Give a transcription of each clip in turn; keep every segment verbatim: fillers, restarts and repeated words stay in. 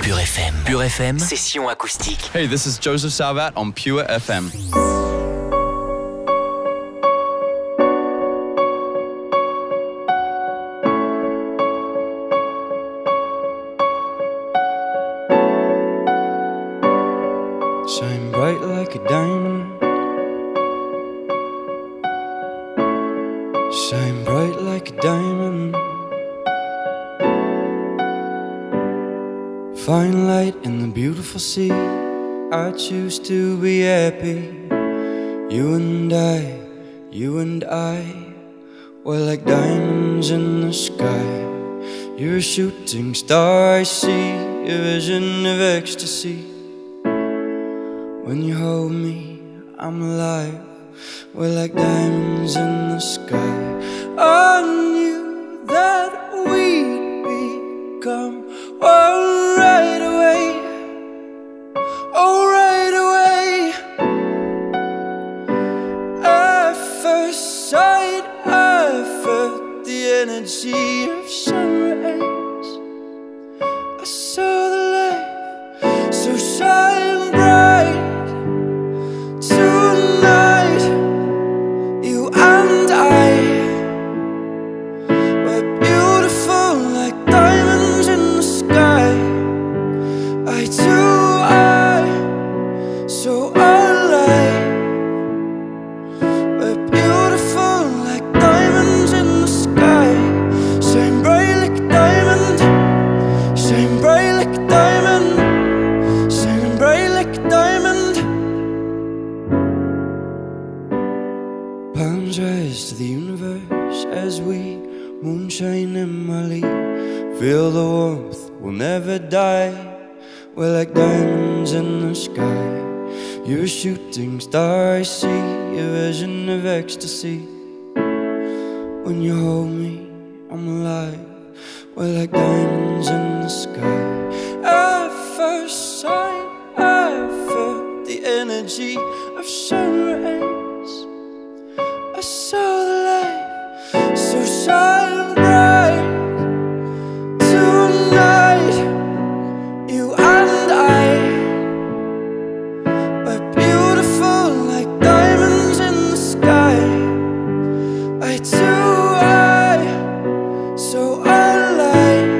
Pure F M. Pure F M, session acoustique. Hey, this is Joseph Salvat on Pure F M. Shine bright like a diamond. Shine bright like a diamond. Find light in the beautiful sea. I choose to be happy. You and I, you and I, we're like diamonds in the sky. You're a shooting star, I see a vision of ecstasy. When you hold me, I'm alive. We're like diamonds in the sky. I knew that we'd become one right away. Oh, right away. At first sight, I felt the energy of sun rays. I saw the light, so shine bright. Tonight, you and I, we're beautiful like diamonds in the sky. I too, I, so alive. We're beautiful like diamonds in the sky. Shine bright like a diamond. Shine bright like a diamond. Shine bright like a diamond. Palms rise to the universe as we moonshine in Mali. Feel the warmth, we'll never die. We're like diamonds in the sky. You're a shooting star, I see a vision of ecstasy. When you hold me, I'm alive. We're like diamonds in the sky. At first sight, I felt the energy of sun rays. I saw the light, so shine bright. Tonight, you and I, we're beautiful like diamonds in the sky. I too, I, so alive.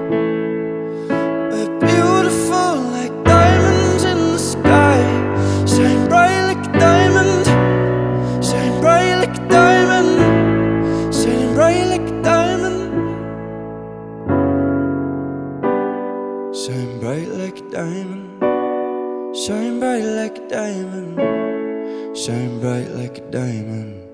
We're beautiful like diamonds in the sky. Shine bright like a diamond. Shine bright like a diamond. Shine bright like a diamond. Shine bright like a diamond. Shine bright like a diamond. Shine bright like a diamond.